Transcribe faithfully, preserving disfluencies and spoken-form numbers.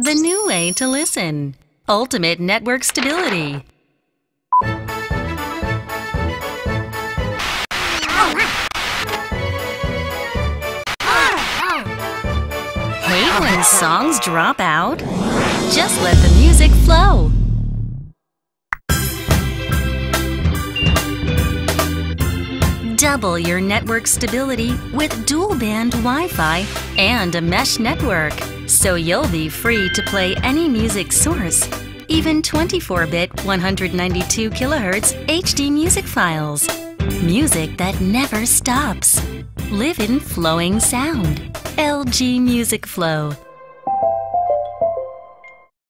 the new way to listen. Ultimate network stability. Hate when songs drop out? Just let the music flow. Double your network stability with dual-band Wi-Fi and a mesh network, so you'll be free to play any music source, even twenty-four bit one hundred ninety-two kilohertz H D music files. Music that never stops. Live in flowing sound. L G Music Flow.